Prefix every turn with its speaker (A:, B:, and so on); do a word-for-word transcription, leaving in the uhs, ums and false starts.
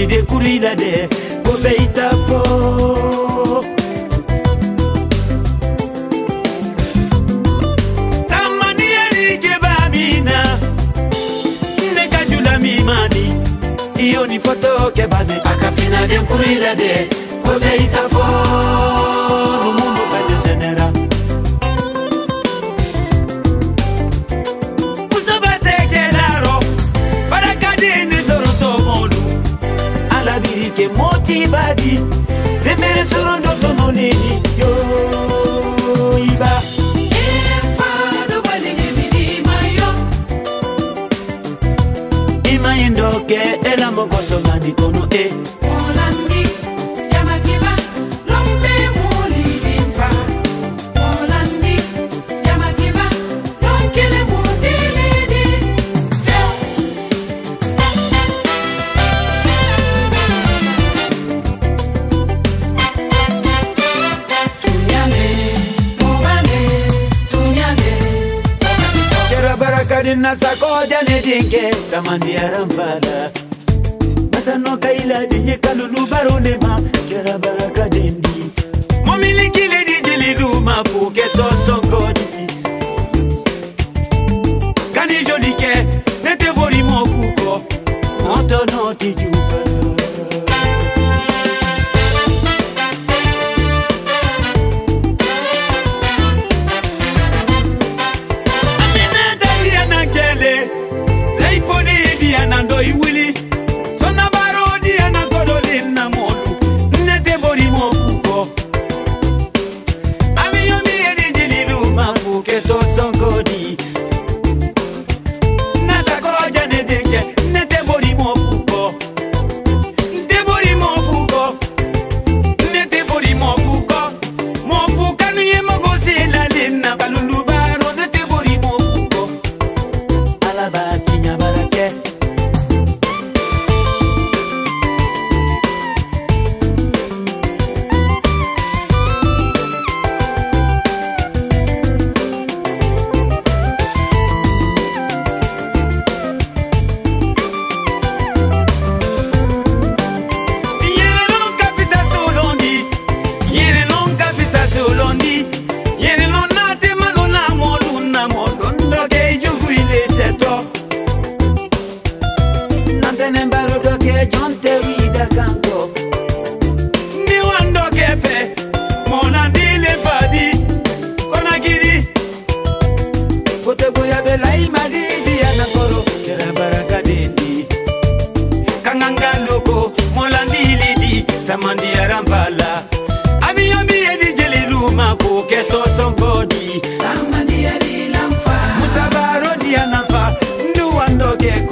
A: fini de kurila de ko beita fo tamani eli ke bamina ne kajula mi mani iyo ni foto ke bame akafina de kurila de ko beita fo no mundo vai desenera musaba se kelaro para kadini soroto molu ala birike motivadi de mere sorondo tononini yo iba efa do balige bidi mayo ima indoke ela mokoso mani kono e olandi yamatiba lombe muli dimfa olandi yamatiba lonkele mudilidi tunyale mobale tunyale kera barakadi nasako jane dinge tamandi arambala Masano kaila dinye kalulu barone ma kera baraka dendi momili kile dijili luma puketo songodi kani jolike nete bori mokuko moto no tijufa amina daliana kele leifoni diana ndo iwili tamandi arambala abiyombi edi jelilu mako keto songodi tamandi edi lamfa musabaro di anafa nduwandoge